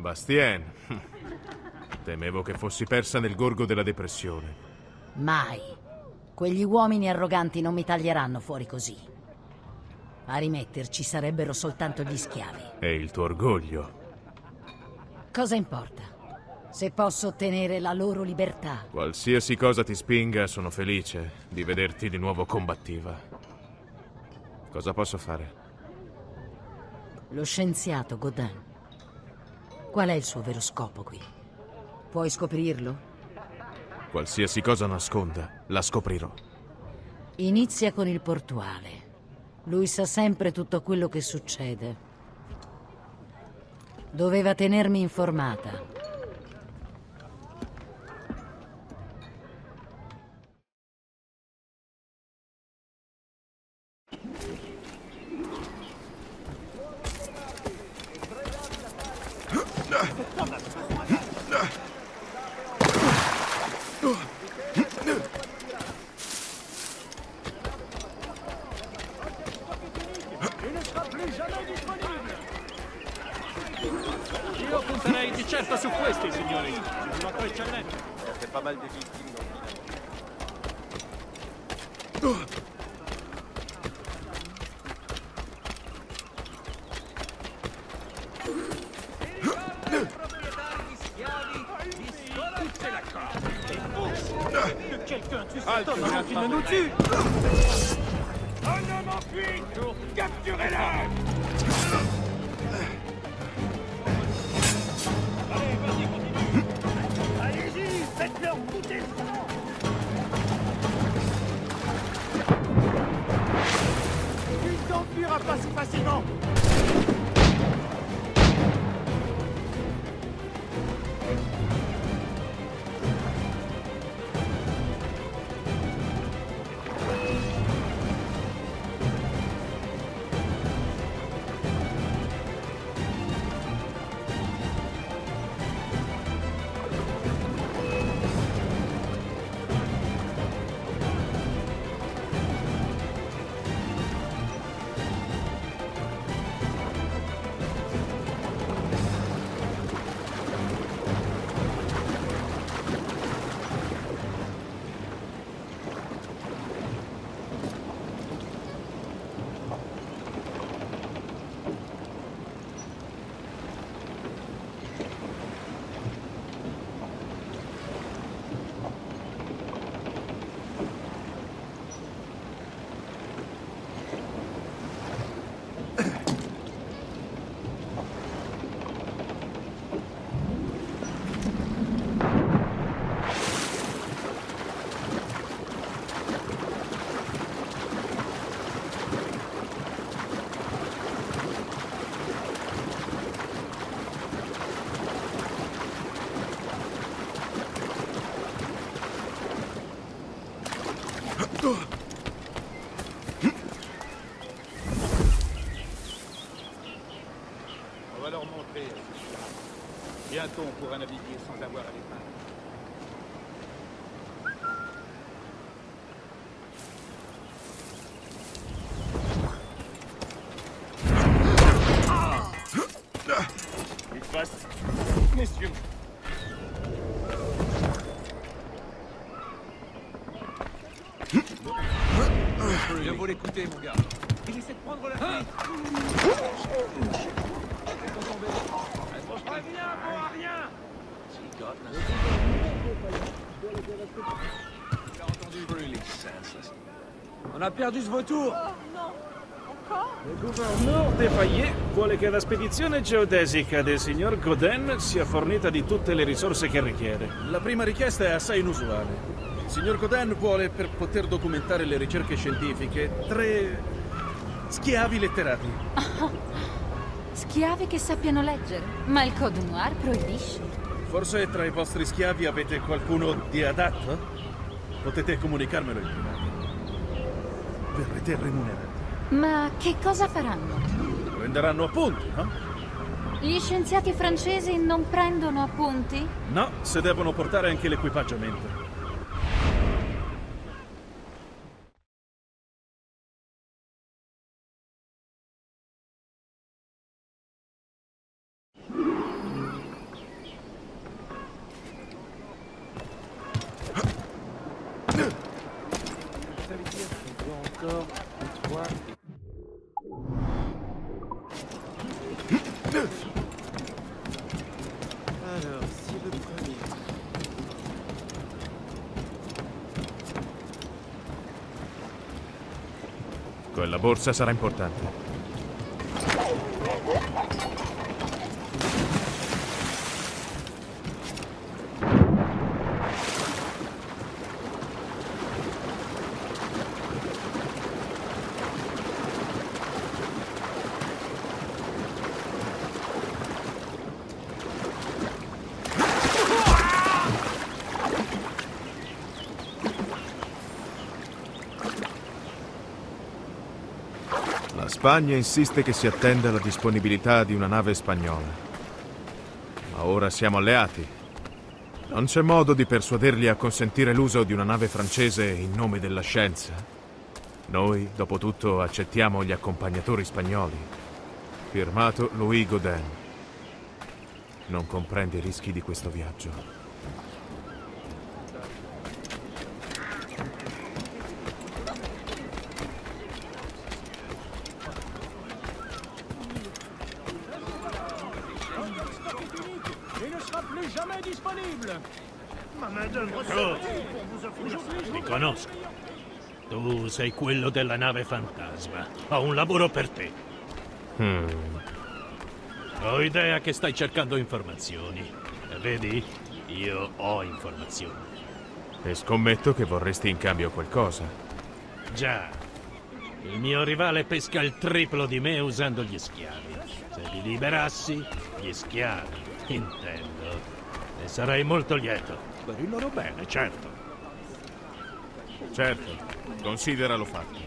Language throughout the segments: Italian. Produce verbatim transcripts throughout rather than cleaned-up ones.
Bastien. Temevo che fossi persa nel gorgo della depressione. Mai. Quegli uomini arroganti non mi taglieranno fuori così. A rimetterci sarebbero soltanto gli schiavi. E il tuo orgoglio? Cosa importa? Se posso ottenere la loro libertà. Qualsiasi cosa ti spinga, sono felice di vederti di nuovo combattiva. Cosa posso fare? Lo scienziato Godin. Qual è il suo vero scopo qui? Puoi scoprirlo? Qualsiasi cosa nasconda, la scoprirò. Inizia con il portuale. Lui sa sempre tutto quello che succede. Doveva tenermi informata. Io punterei di certo su questi, signori. Una tua eccellenza. C'est pas mal de victimes dans Quelqu'un tue cet homme avant qu'il ne nous tue. Un homme en fuite. Capturez-le. Allez, vas-y, continue. Allez-y, faites-leur goûter le sang. Il ne s'enfuira pas si facilement. On va leur montrer. Bientôt, on pourra naviguer sans avoir à les peindre. Vite face, messieurs. Bien beau l'écouter, mon gars. Il essaie de prendre la fuite. Reviens, bon à rien. On a perdu ce vautour. Il gouverneur Depailler vuole che la spedizione geodesica del signor Godin sia fornita di tutte le risorse che richiede. La prima richiesta è assai inusuale. Il signor Godin vuole, per poter documentare le ricerche scientifiche, tre schiavi letterati. Oh, schiavi che sappiano leggere, ma il Code Noir proibisce. Forse tra i vostri schiavi avete qualcuno di adatto? Potete comunicarmelo in privato. Verrete remunerati. Ma che cosa faranno? Prenderanno appunti, no? Gli scienziati francesi non prendono appunti? No, se devono portare anche l'equipaggiamento. D'accord. Toi. Alors, si le premier... Quella borsa sarà importante. La Spagna insiste che si attenda la disponibilità di una nave spagnola. Ma ora siamo alleati. Non c'è modo di persuaderli a consentire l'uso di una nave francese in nome della scienza. Noi, dopo tutto, accettiamo gli accompagnatori spagnoli. Firmato Louis Godin. Non comprende i rischi di questo viaggio. Ti conosco. Tu sei quello della nave fantasma. Ho un lavoro per te. Hmm. Ho idea che stai cercando informazioni. E vedi? Io ho informazioni. E scommetto che vorresti in cambio qualcosa. Già. Il mio rivale pesca il triplo di me usando gli schiavi. Se li liberassi, gli schiavi, intendo. Ne sarei molto lieto. Per il loro bene, certo. Certo, consideralo fatto.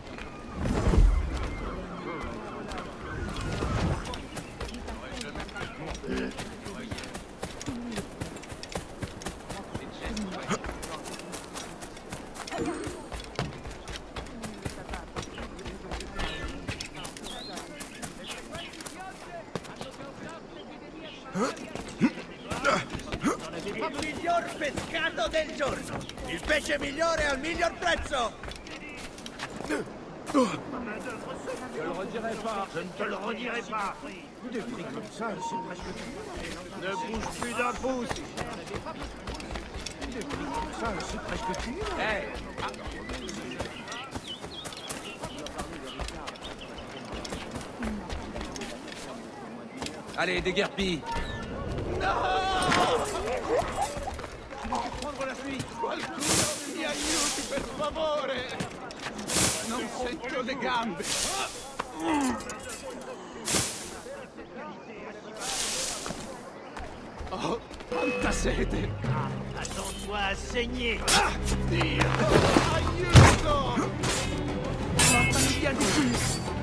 Il miglior pescato del giorno! Il pesce migliore al miglior prezzo! Je le redirai pas, je ne te le redirai pas. Des prix comme ça, c'est presque tué. Ne bouge plus d'un pouce. Des prix comme ça, c'est presque tué. Hey. Allez, déguerpis. Prendre la fuite! Qualcuno mi aiuti, per favore! Non sento le gambe! Oh, quanta sete! Attends-toi à saigner. Ah, Dio! Aiuto! Portami via di qui!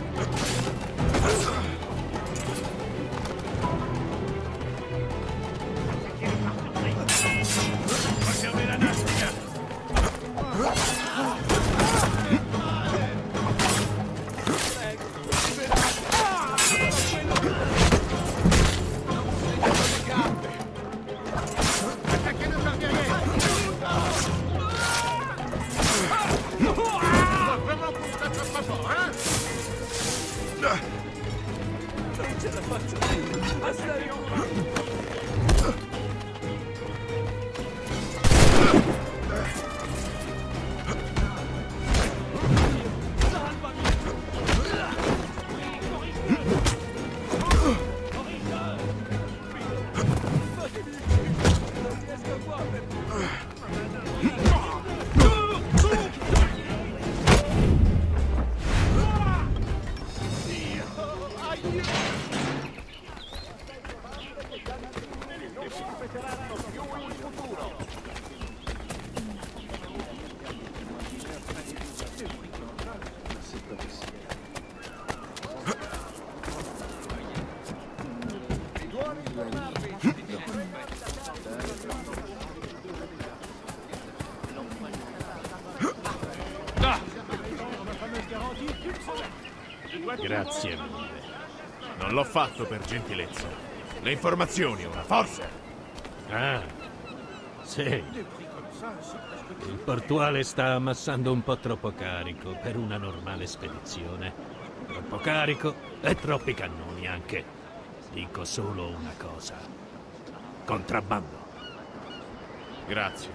Grazie mille. Non l'ho fatto per gentilezza. Le informazioni ora, forza! Ah, Sì. Il portuale sta ammassando un po' troppo carico per una normale spedizione. Troppo carico e troppi cannoni anche. Dico solo una cosa. Contrabbando. Grazie.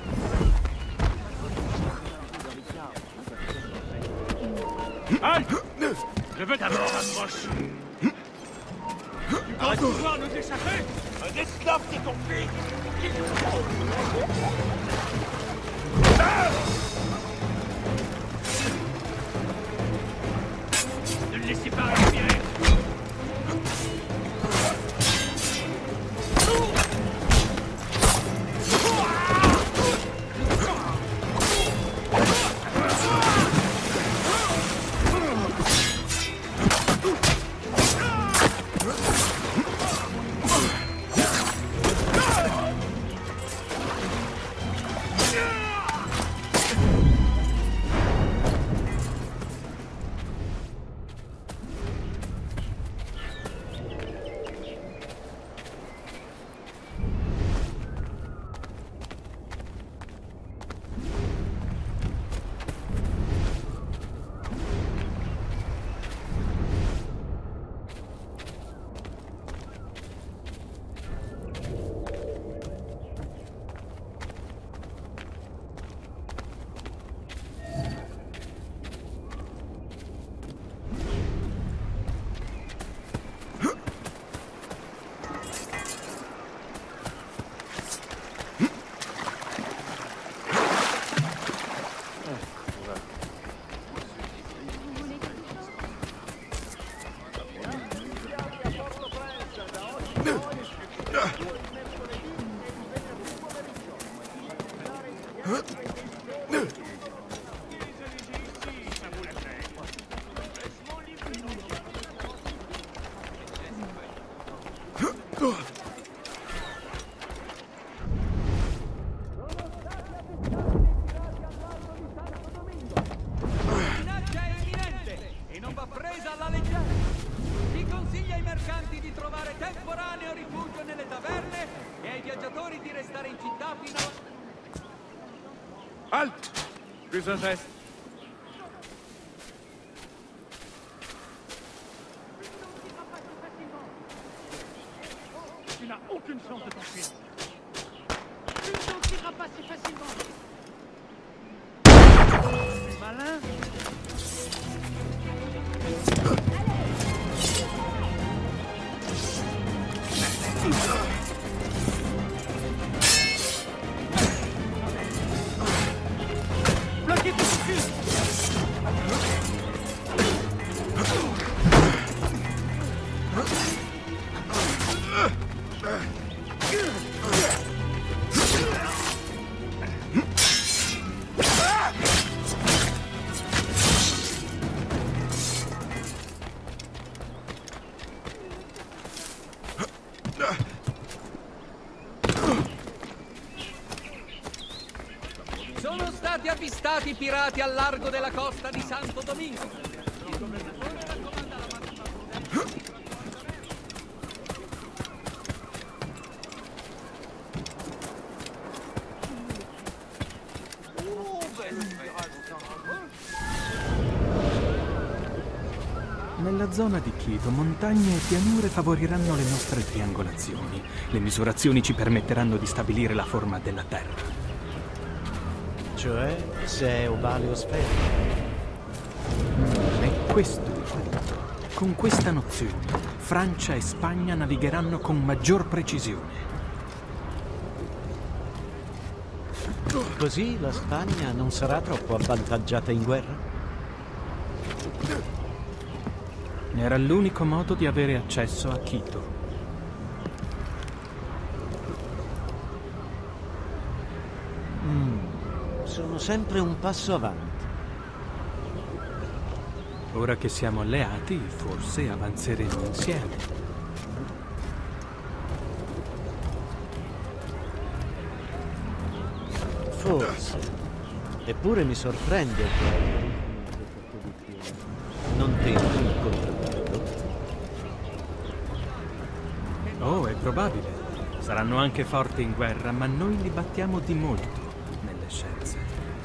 Halte! Je veux d'abord approche. Tu vas pouvoir nous échapper? Un esclave, c'est ton fils! Ne le laissez pas respirer! Halte! Plus un geste. Tu n'as aucune chance de t'enfuir. Tu ne t'en tireras pas si facilement. Malin. Bloquez tout de suite. Sono stati avvistati pirati al largo della costa di Santo Domingo. Il governatore raccomanda la massima prudenza. Nella zona di Quito, montagne e pianure favoriranno le nostre triangolazioni. Le misurazioni ci permetteranno di stabilire la forma della Terra. Cioè, se è ovale o sferico. Mm, è questo il punto. Con questa nozione, Francia e Spagna navigheranno con maggior precisione. Così la Spagna non sarà troppo avvantaggiata in guerra? Era l'unico modo di avere accesso a Quito. Mm, sono sempre un passo avanti. Ora che siamo alleati, forse avanzeremo insieme. Forse. Eppure mi sorprende che non tenti il contrabbando. Oh, è probabile. Saranno anche forti in guerra, ma noi li battiamo di molto nelle scienze.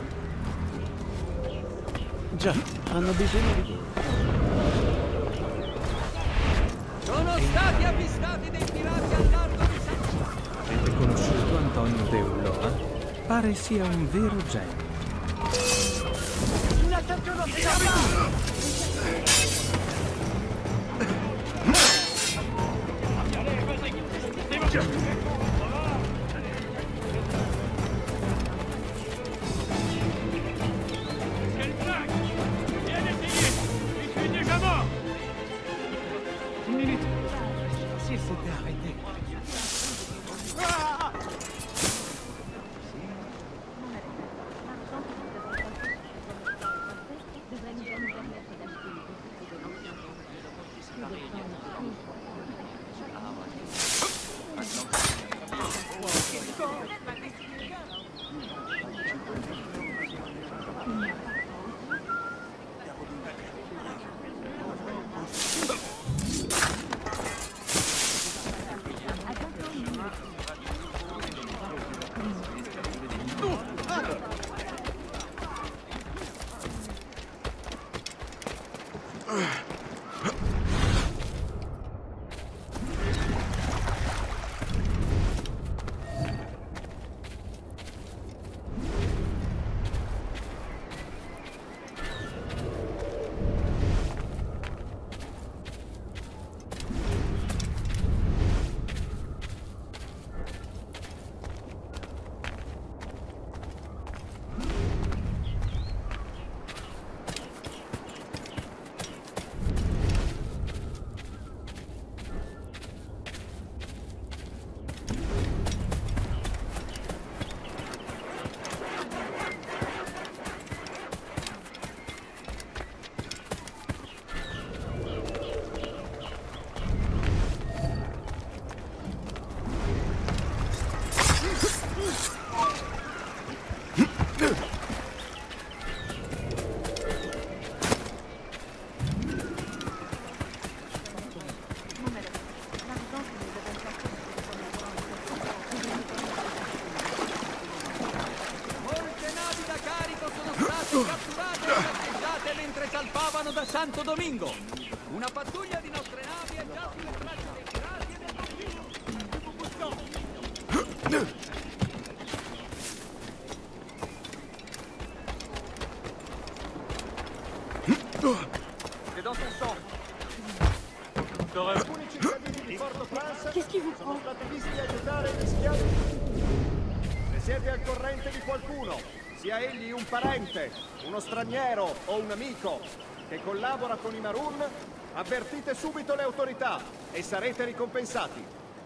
Già, hanno bisogno di voi. Sono stati avvistati dei pirati al largo di San... Avete conosciuto Antonio de Ulloa? Pare sia un vero genio. Da Santo Domingo. Una pattuglia di nostre navi è già sulle tracce dei pirati e del bambino. C'est dans son sang. Alcuni cittadini di Port-au-Prince sono stati visti aiutare gli schiavi. Se siete al corrente di qualcuno, sia egli un parente, uno straniero o un amico, che collabora con i Maroon, avvertite subito le autorità e sarete ricompensati.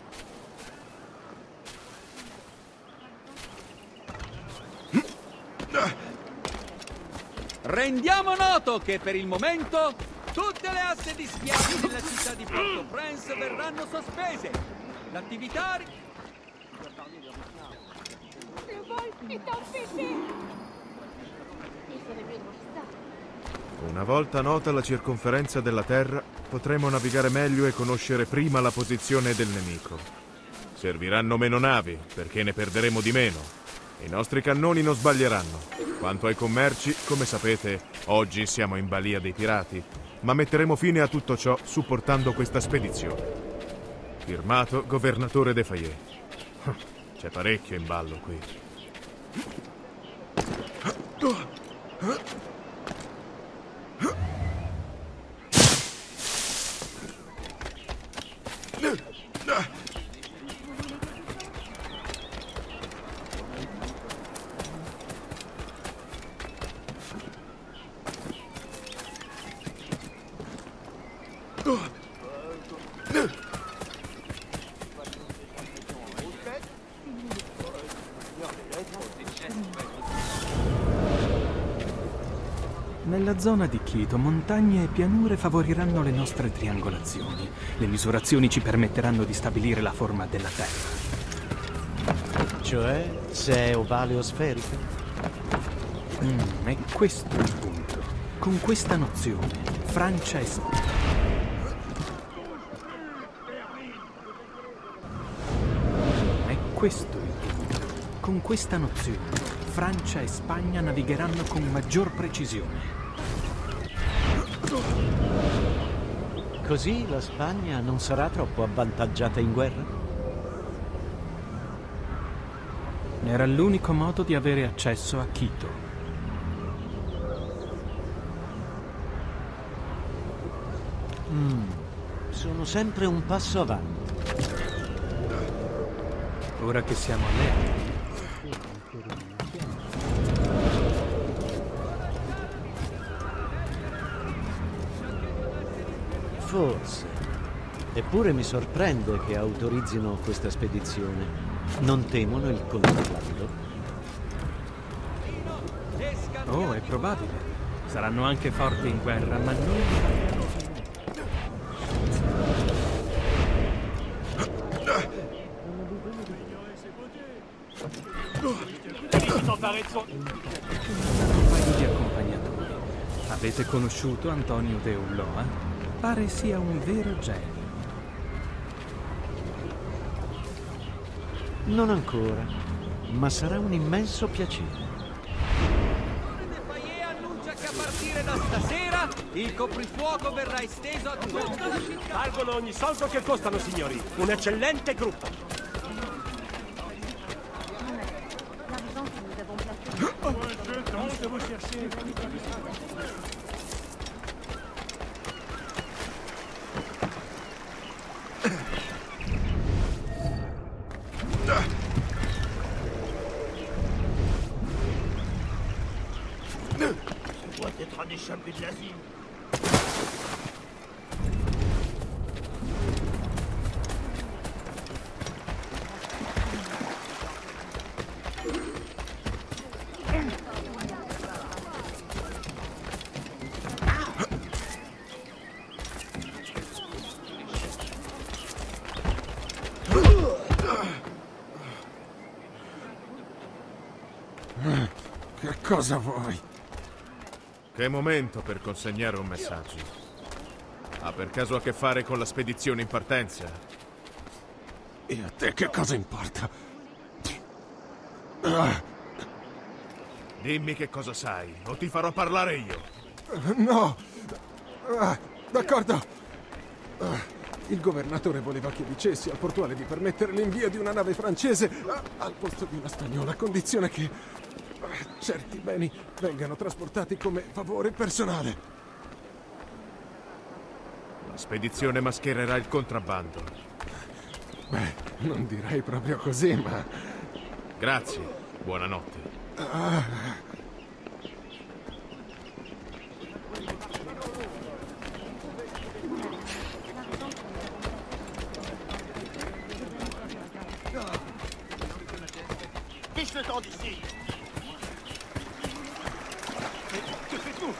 Rendiamo noto che per il momento tutte le aste di schiavi nella città di Port-au-Prince verranno sospese. L'attività... Una volta nota la circonferenza della Terra, potremo navigare meglio e conoscere prima la posizione del nemico. Serviranno meno navi, perché ne perderemo di meno. I nostri cannoni non sbaglieranno. Quanto ai commerci, come sapete, oggi siamo in balia dei pirati, ma metteremo fine a tutto ciò supportando questa spedizione. Firmato Governatore de Fayet. C'è parecchio in ballo qui. Nella zona di Quito, montagne e pianure favoriranno le nostre triangolazioni. Le misurazioni ci permetteranno di stabilire la forma della Terra. Cioè, se è ovale o sferica? Mm, è questo il punto. Con questa nozione, Francia è... questo il punto. Con questa nozione, Francia e Spagna navigheranno con maggior precisione. Così la Spagna non sarà troppo avvantaggiata in guerra? Era l'unico modo di avere accesso a Quito. Mm, sono sempre un passo avanti. Ora che siamo alleati. Forse. Eppure mi sorprende che autorizzino questa spedizione. Non temono il contrabbando? Oh, è probabile. Saranno anche forti in guerra, ma noi... Un paio di accompagnatori. Avete conosciuto Antonio de Ulloa? Pare sia un vero genio. Non ancora, ma sarà un immenso piacere. Defayet annuncia che a partire da stasera il coprifuoco verrà esteso a tutto la città. Valgono ogni soldo che costano, signori. Un eccellente gruppo. Échappé de l'asile. Che cosa vuoi? Che momento per consegnare un messaggio. Ha per caso a che fare con la spedizione in partenza? E a te che cosa importa? Dimmi che cosa sai, o ti farò parlare io. No! D'accordo. Il governatore voleva che dicessi al portuale di permettere l'invio di una nave francese al posto di una spagnola, a condizione che certi beni vengano trasportati come favore personale. La spedizione maschererà il contrabbando. Beh, non direi proprio così, ma... Grazie, buonanotte. Ah. Fiche le temps d'ici. Que faites-vous?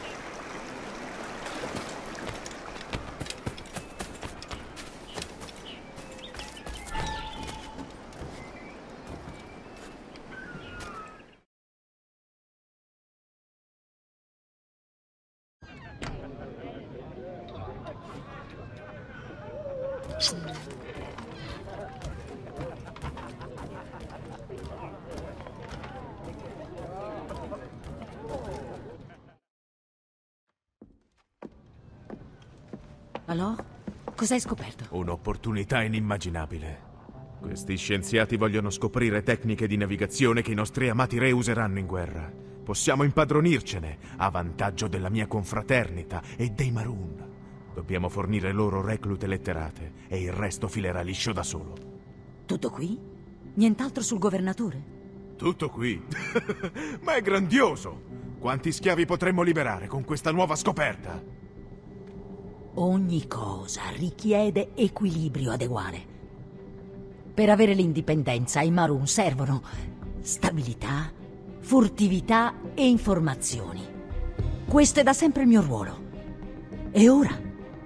Allora? Cosa hai scoperto? Un'opportunità inimmaginabile. Questi scienziati vogliono scoprire tecniche di navigazione che i nostri amati re useranno in guerra. Possiamo impadronircene, a vantaggio della mia confraternita e dei Maroon. Dobbiamo fornire loro reclute letterate e il resto filerà liscio da solo. Tutto qui? Nient'altro sul governatore? Tutto qui? Ma è grandioso! Quanti schiavi potremmo liberare con questa nuova scoperta? Ogni cosa richiede equilibrio adeguale. Per avere l'indipendenza ai Maroon servono stabilità, furtività e informazioni. Questo è da sempre il mio ruolo. E ora?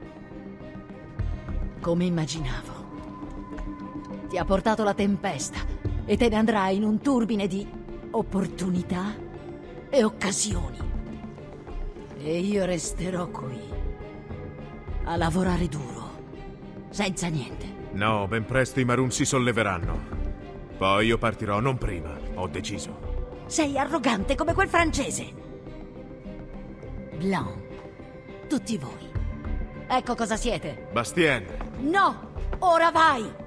Come immaginavo. Ti ha portato la tempesta e te ne andrai in un turbine di opportunità e occasioni. E io resterò qui a lavorare duro, senza niente. No, ben presto i Maroon si solleveranno. Poi io partirò, non prima. Ho deciso. Sei arrogante come quel francese. Blanc. Tutti voi. Ecco cosa siete. Bastien. No! Ora vai!